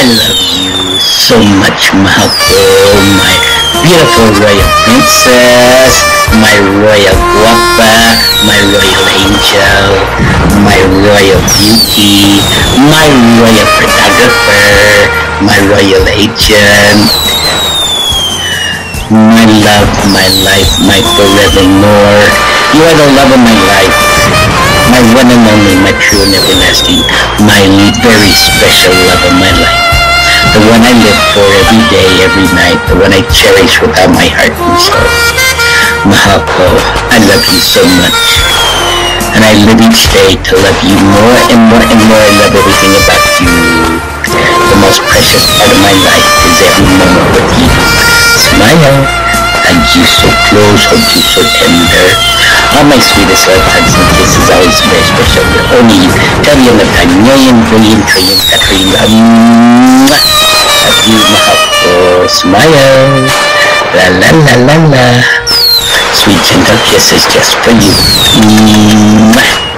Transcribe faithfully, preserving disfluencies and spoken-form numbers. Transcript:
love you so much, Mahako, my beautiful royal princess, my royal guapa, my royal angel, my royal beauty, my royal photographer, my royal agent, my love, my life, my forevermore. You are the love of my life, my one and only, my true and everlasting, my very special love of my life. The one I live for every day, every night, the one I cherish with all my heart and soul. Mahako, I love you so much. And I live each day to love you more and more and more. I love everything about you. The most precious part of my life is every moment with you. Smile, hug you so close, hold you so tender. All my sweetest love hugs and kisses, always very special. Only you. Tell you love a million, billion, trillion, quadrillion. Love you, Mahako. Smile. La la la la la. Sweet gentle kisses just for you. Mwah.